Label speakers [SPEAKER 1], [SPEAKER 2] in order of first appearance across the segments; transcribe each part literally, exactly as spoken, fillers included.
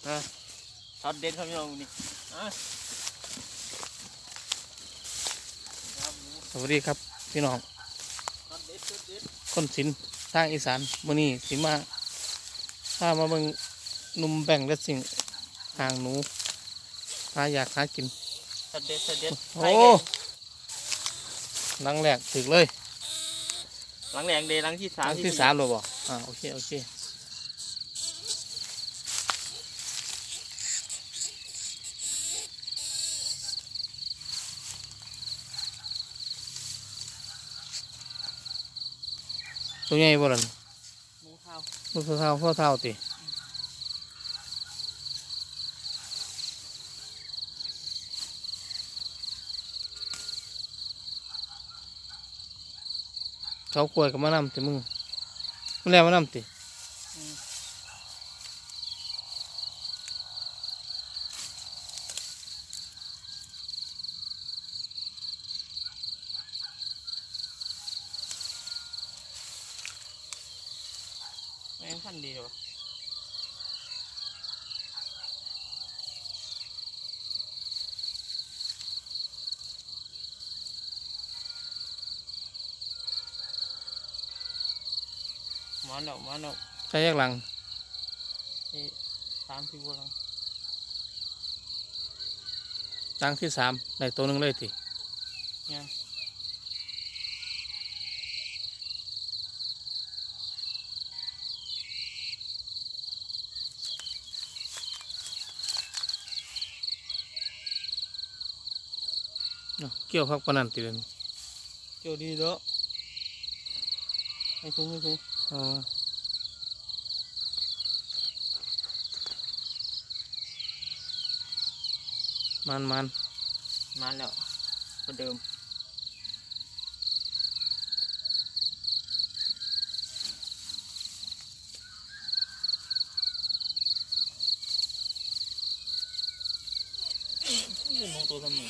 [SPEAKER 1] นะช็อตเด็ดครับพี่น้องนี่
[SPEAKER 2] สวัสดีครับพี่น้องคนศิลป์ทางอีสานมื้อนี้สิมาพามาเบิ่งหนุ่มแบ่งและสิ่งห่างหนูหาอยากหากิน
[SPEAKER 1] ช็อตเด็ดช็อตเด็ด
[SPEAKER 2] โอ้หลังแรกถึกเลย
[SPEAKER 1] หลังแรงเดย์หลังที่สาม
[SPEAKER 2] หลังที่สามเลยบ่อ่าโอเคโอเคตัวใหญ่บ่ล่ะ
[SPEAKER 1] หมูข้าว
[SPEAKER 2] ลูกเท่าพ่อเท่าติเขากล้วยกับมะนำติมึงมึงแล้วมะนำติ
[SPEAKER 1] แม่งพันดีวะมาแล้วมาแล้ว
[SPEAKER 2] ใช้ยักหลัง
[SPEAKER 1] สามสิบกว่าหลัง
[SPEAKER 2] หลังที่สามได้ตัวหนึ่งเลยติ
[SPEAKER 1] ยัง
[SPEAKER 2] เกี่ยวพักปนันติเลย
[SPEAKER 1] เกี่ยวดีเด้อให้คุ้มให้คุ้ม
[SPEAKER 2] อ๋อมันมัน
[SPEAKER 1] มาแล้วเหมือนเดิมเป็นมองตัวทำไง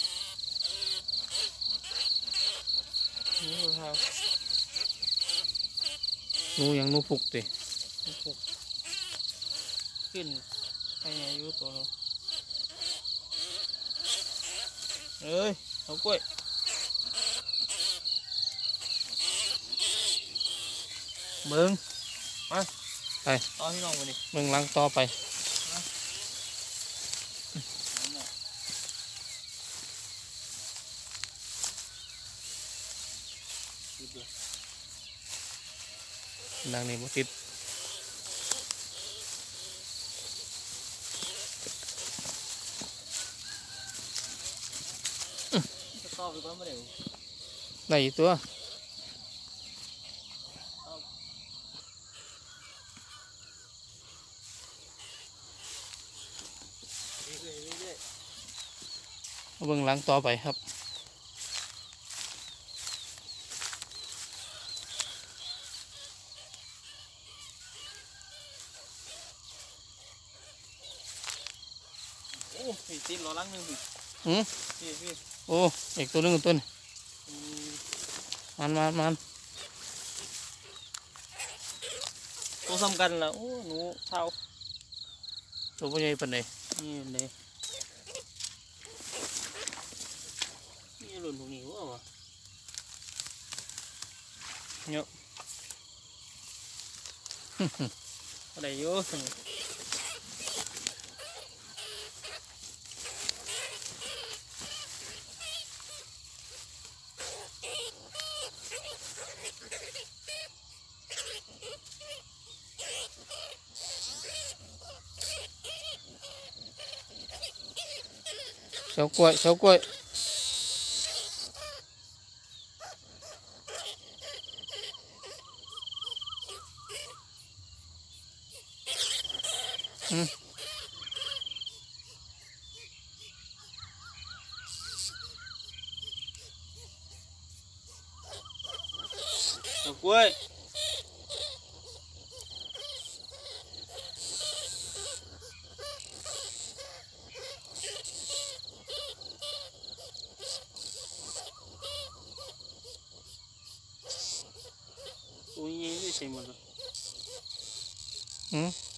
[SPEAKER 1] นี่ครับ
[SPEAKER 2] หนูยังหนูฟุกติ
[SPEAKER 1] ฟุกขึ้นให้อายุตัวเราเอ้ยเอากล้วยเบิ้งมา
[SPEAKER 2] ไป
[SPEAKER 1] ต่อที่น้องมาดิ
[SPEAKER 2] เบิ้งหลังต่อไปดังนี้บ่ติด
[SPEAKER 1] ต่อไปก่อนมาเดี๋ยว
[SPEAKER 2] ได้อีกตัวเบิ้งหลังต่อไปครับ
[SPEAKER 1] โอ้ยตีนรอลังนึงสิ
[SPEAKER 2] อืม
[SPEAKER 1] พี่พี่
[SPEAKER 2] โอ้อีกตัวนึงตัวนี้มันมันมัน
[SPEAKER 1] ตัวสำคัญละโอ้หนูเท่า
[SPEAKER 2] ตัวใหญ่ปานใด
[SPEAKER 1] นี่เลยนี่หล่นตรงนี้วะเนาะอะไรเยอะ
[SPEAKER 2] เฉากล้วยเฉากล้วยอืม
[SPEAKER 1] เฉากล้วยตัวนี้ไม่ใช่หมดเลย
[SPEAKER 2] อืม